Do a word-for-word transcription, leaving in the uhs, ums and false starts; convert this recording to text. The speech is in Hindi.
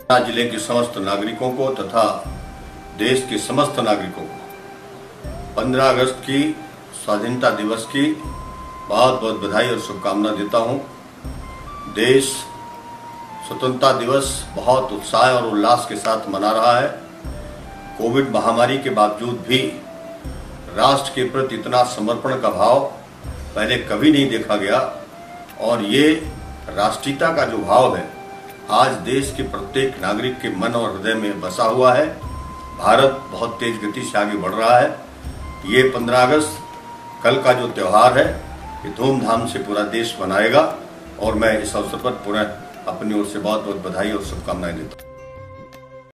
जिले के समस्त नागरिकों को तथा देश के समस्त नागरिकों को पंद्रह अगस्त की स्वाधीनता दिवस की बहुत बहुत बधाई और शुभकामना देता हूं। देश स्वतंत्रता दिवस बहुत उत्साह और उल्लास के साथ मना रहा है। कोविड महामारी के बावजूद भी राष्ट्र के प्रति इतना समर्पण का भाव पहले कभी नहीं देखा गया और ये राष्ट्रीयता का जो भाव है आज देश के प्रत्येक नागरिक के मन और हृदय में बसा हुआ है। भारत बहुत तेज गति से आगे बढ़ रहा है। ये पंद्रह अगस्त कल का जो त्यौहार है ये धूमधाम से पूरा देश मनाएगा और मैं इस अवसर पर पुनः अपनी ओर से बहुत बहुत बधाई और शुभकामनाएं देता हूँ।